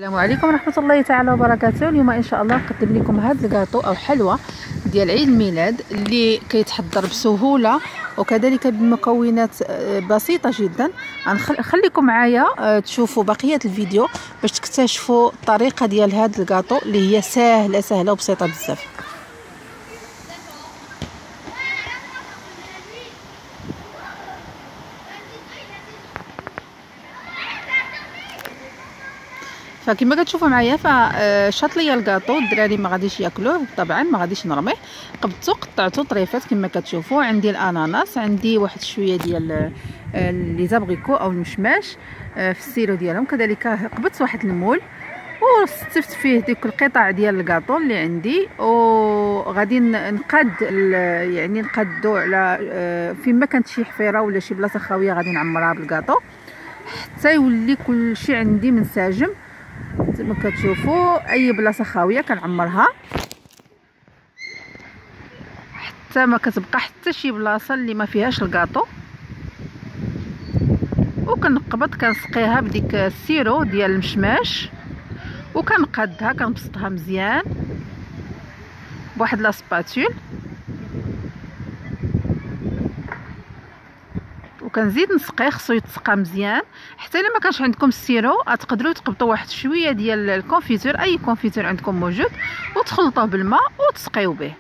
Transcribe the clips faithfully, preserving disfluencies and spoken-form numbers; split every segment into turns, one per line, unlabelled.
السلام عليكم ورحمه الله تعالى وبركاته. اليوم ان شاء الله نقدم لكم هذا الكاطو او حلوى ديال عيد الميلاد اللي كيتحضر بسهوله وكذلك بمكونات بسيطه جدا. غنخليكم معايا تشوفوا بقيه الفيديو باش تكتشفوا الطريقه ديال هذا الكاطو اللي هي سهله سهله وبسيطه بزاف. فكما كتشوفوا معايا فشاط ليا الكاطو، الدراري ما غاديش ياكلوه طبعا، ما غاديش نرميه، قبضته قطعته طريفات كما كتشوفوا. عندي الاناناس، عندي واحد شويه ديال لي زابغيكو او المشماش في السيرو ديالهم، كذلك قبضت واحد المول وستفت فيه ديك القطع ديال الكاطو اللي عندي، وغادي نقاد يعني نقادو على فيما كانت شي حفيره ولا شي بلاصه خاويه غادي نعمرها بالكاطو حتى يولي كلشي عندي منسجم. كما كتشوفوا اي بلاصه خاويه كنعمرها حتى ما كتبقى حتى شي بلاصه اللي ما فيهاش الكاطو، وكنقبض كنسقيها بديك السيرو ديال المشماش وكنقادها كنبسطها مزيان بواحد لا سباتول، وكنزيد نسقيه. خصو يتسقى مزيان حتى الا ما كانش عندكم السيرو تقدروا تقبطوا واحد شويه ديال الكونفيتور، اي كونفيتور عندكم موجود، وتخلطوه بالماء وتسقيو به.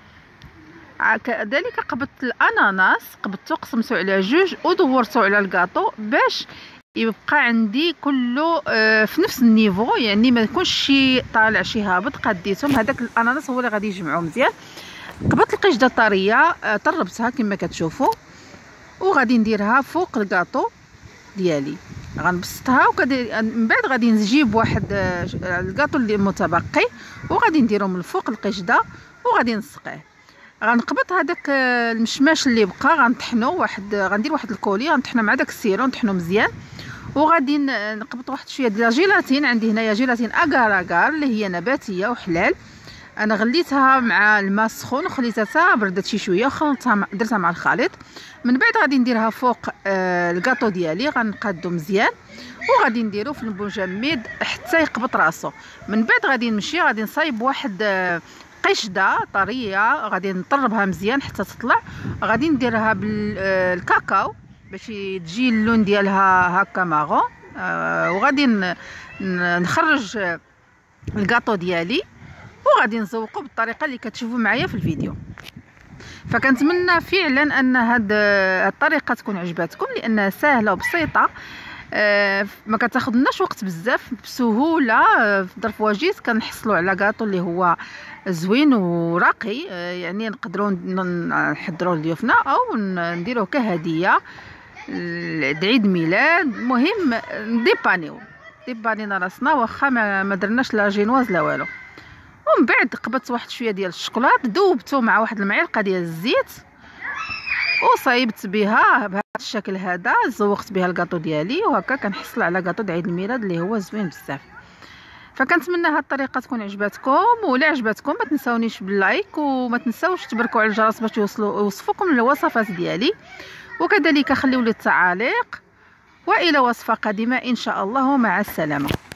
كذلك قبضت الاناناس، قبضته قسمته على جوج ودورته على الكاطو باش يبقى عندي كله في نفس النيفو، يعني ما يكونش شي طالع شي هابط. قديتهم هذاك الاناناس هو اللي غادي يجمعو مزيان. قبضت القشده طريه طربتها كما كتشوفوا وغادي نديرها فوق الكاطو ديالي، غنبسطها ومن بعد غادي نجيب واحد الكاطو اللي متبقي وغادي نديرو من الفوق القشده وغادي نسقيه. غنقبط هذاك المشماش اللي بقى غنطحنو واحد، غندير واحد الكولي غنطحنو مع داك السيرو نطحنو مزيان، وغادي نقبط واحد شويه ديال الجيلاتين. عندي هنايا جيلاتين اكار اكار اللي هي نباتيه وحلال، انا غليتها مع الماء السخون وخليتها حتى بردت شي شويه وخلطتها درتها مع الخليط. من بعد غادي نديرها فوق آه الكاطو ديالي، غنقادو مزيان وغادي نديرو في المجمد حتى يقبط راسو. من بعد غادي نمشي غادي نصايب واحد آه قشده طريه غادي نطربها مزيان حتى تطلع، غادي نديرها بالكاكاو باش تجي اللون ديالها هكا ماغون. آه وغادي نخرج الكاطو ديالي وغادي نزوقو بالطريقه اللي كتشوفوا معايا في الفيديو. فكنتمنى فعلا ان هاد الطريقه تكون عجباتكم لانها سهله وبسيطه، أه ما كتاخذناش وقت بزاف، بسهوله في ظرف وجيز كنحصلوا على كاطو اللي هو زوين وراقي. أه يعني نقدروا نحضروه لضيوفنا او نديروه كهديه لعيد ميلاد. المهم نديبانيو ديبانينا راسنا واخا ما درناش لا جينواز لا والو. ومن بعد قبضت واحد شويه ديال الشوكولات ذوبته مع واحد المعلقه ديال الزيت وصايبت بها بهذا الشكل هذا، زوقت بها الكاطو ديالي وهكا كنحصل على كاطو عيد الميلاد اللي هو زوين بزاف. فكنتمنى هذه الطريقه تكون عجباتكم، ولا عجباتكم ما تنساونيش باللايك وما تنساوش تبركوا على الجرس باش يوصلوا يوصفوكم الوصفات ديالي، وكذلك خليوا لي التعاليق. والى وصفه قادمه ان شاء الله، ومع السلامه.